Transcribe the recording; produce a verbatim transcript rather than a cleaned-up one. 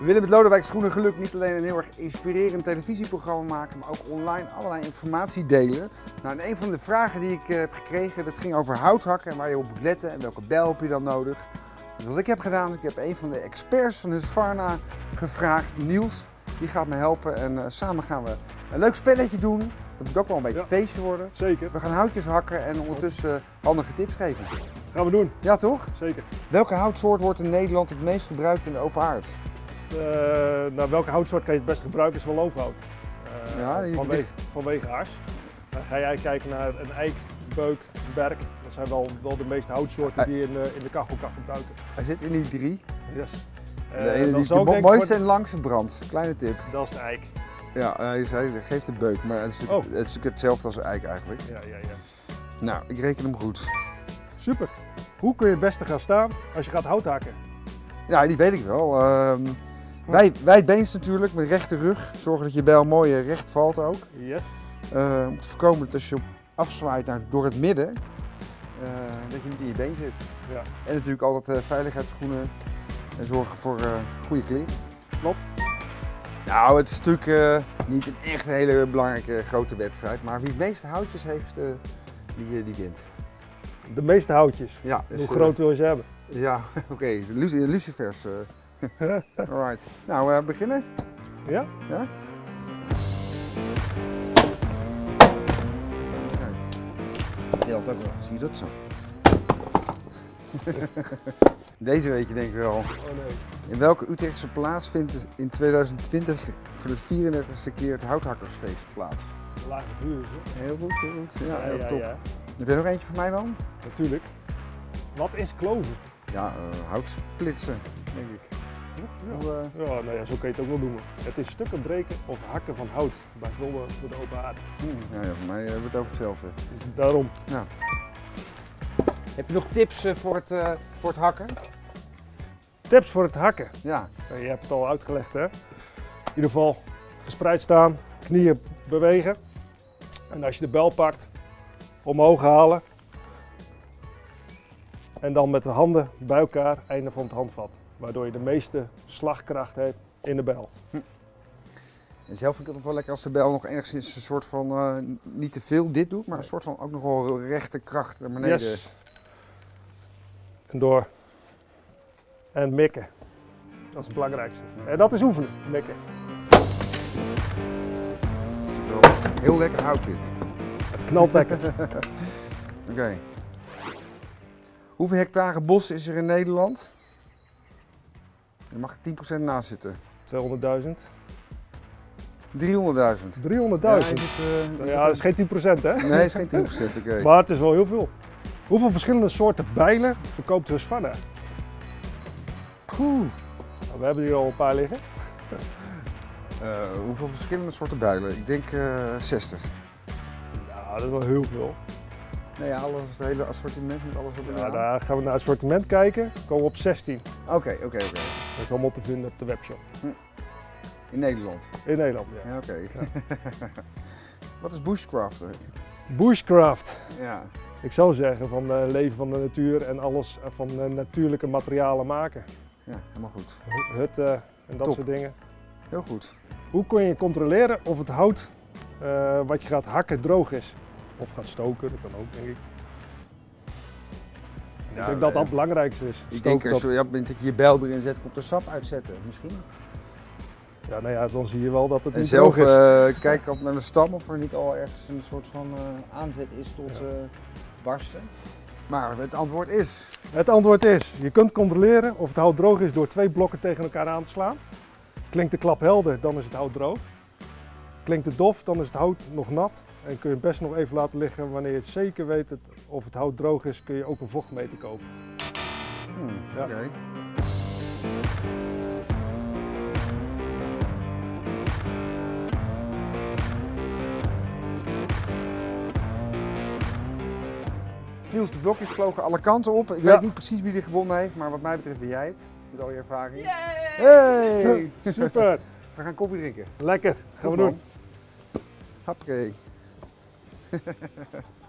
We willen met Lodewijk Schoenen Geluk niet alleen een heel erg inspirerend televisieprogramma maken, maar ook online allerlei informatie delen. Nou, en een van de vragen die ik uh, heb gekregen, dat ging over houthakken en waar je op moet letten en welke bijl heb je dan nodig. Dus wat ik heb gedaan, ik heb een van de experts van Husqvarna gevraagd, Niels, die gaat me helpen en uh, samen gaan we een leuk spelletje doen. Dat moet ook wel een beetje ja, een feestje worden. Zeker. We gaan houtjes hakken en ondertussen uh, handige tips geven. Gaan we doen. Ja, toch? Zeker. Welke houtsoort wordt in Nederland het meest gebruikt in de open haard? Uh, nou, welke houtsoort kan je het beste gebruiken is wel loofhout. Uh, ja, vanwege, dicht. vanwege aars. Dan ga jij kijken naar een eik, beuk, berk. Dat zijn wel, wel de meeste houtsoorten die je in, uh, in de kachel kan gebruiken. Hij zit in die drie. Yes. Uh, de ene die de mo mooiste en langste brand. Kleine tip. Dat is de eik. Ja, hij geeft de beuk, maar het is, natuurlijk, oh. het is natuurlijk hetzelfde als een eik eigenlijk. Ja, ja, ja. Nou, ik reken hem goed. Super. Hoe kun je het beste gaan staan als je gaat hout hakken? Ja, die weet ik wel. Uh, wij, wijdbeens natuurlijk, met rechte rug. Zorgen dat je bijl mooi recht valt ook. Yes. Uh, om te voorkomen dat als je afzwaait naar, door het midden, uh, dat je niet in je been zit. Ja. En natuurlijk altijd uh, veiligheidsschoenen en zorgen voor uh, goede kleren. Klopt. Nou, het is natuurlijk uh, niet een echt hele belangrijke grote wedstrijd, maar wie het meeste houtjes heeft, uh, die, die wint. De meeste houtjes? Ja. Dus, hoe groot wil je ze hebben? Ja, oké. Okay. Lucifers. Uh. Alright. Nou, uh, beginnen? Ja? Ja? Telt ook wel, zie je dat zo? Deze weet je denk ik wel. Oh nee. In welke Utrechtse plaats vindt het in tweeduizend twintig voor de vierendertigste keer het Houthakkersfeest plaats? Lage vuur is het. Heel goed, heel goed. Ja, ja, heel ja, top. Ja. Heb je nog eentje voor mij dan? Natuurlijk. Wat is kloven? Ja, uh, houtsplitsen, denk ik. Ja, Hoe, uh... ja, nou ja, zo kan je het ook wel noemen. Het is stukken breken of hakken van hout, bijvoorbeeld voor de open haard. Hmm, ja, ja, voor mij hebben we het over hetzelfde. Daarom. Ja. Heb je nog tips uh, voor, het, uh, voor het hakken? Tips voor het hakken? Ja. ja. Je hebt het al uitgelegd, hè? In ieder geval gespreid staan, knieën bewegen. En als je de bijl pakt, omhoog halen. En dan met de handen bij elkaar, einde van het handvat. Waardoor je de meeste slagkracht hebt in de bijl. Hm. En zelf vind ik het wel lekker als de bijl nog enigszins een soort van, uh, niet te veel dit doet, maar een soort van ook nog wel rechte kracht naar beneden. Yes. En door. En mikken. Dat is het belangrijkste. En dat is oefenen, mikken. Het is natuurlijk wel heel lekker hout dit. Het knalt lekker. Oké. Okay. Hoeveel hectare bos is er in Nederland? Je mag er tien procent naast zitten. tweehonderdduizend. driehonderdduizend. driehonderdduizend? Ja, uh, ja, dat is geen tien procent hè? Nee, dat is geen tien procent, oké. Okay. Maar het is wel heel veel. Hoeveel verschillende soorten bijlen verkoopt Husqvarna? Oeh. Nou, we hebben hier al een paar liggen. Uh, hoeveel verschillende soorten bijlen? Ik denk uh, zestig. Ja, dat is wel heel veel. Nee, ja, alles, het hele assortiment met alles op de Ja, daar gaan we naar het assortiment kijken. Komen we op zestien. Oké, okay, oké, okay, oké. Okay. Dat is allemaal te vinden op de webshop. Hm. In Nederland? In Nederland, ja. Ja, oké. Okay. Ja. Wat is bushcraft? Bushcraft? Ja. Ik zou zeggen van uh, leven van de natuur en alles van uh, natuurlijke materialen maken. Ja, helemaal goed. Hutten en dat Top. soort dingen. Heel goed. Hoe kun je controleren of het hout uh, wat je gaat hakken droog is? Of gaat stoken, dat kan ook denk ik. Ja, ik denk dat dat het belangrijkste is. Ik denk als dat... dat je je bijl erin zet, komt er sap uitzetten, misschien. Ja, nou ja, dan zie je wel dat het en niet zelf, droog is. Uh, kijk altijd naar de stam of er niet al ergens een soort van uh, aanzet is tot ja. uh, barsten. Maar het antwoord is? Het antwoord is, je kunt controleren of het hout droog is door twee blokken tegen elkaar aan te slaan. Klinkt de klap helder, dan is het hout droog. Klinkt het dof, dan is het hout nog nat. En kun je het best nog even laten liggen. Wanneer je het zeker weet het, of het hout droog is, kun je ook een vochtmeter kopen. Hmm, ja. Oké. Okay. Niels, de blokjes vlogen alle kanten op. Ik ja. weet niet precies wie er gewonnen heeft, maar wat mij betreft ben jij het. Met al je ervaring. Yay! Hey! Super! We gaan koffie drinken. Lekker, gaan Goed we doen. Hoppakee.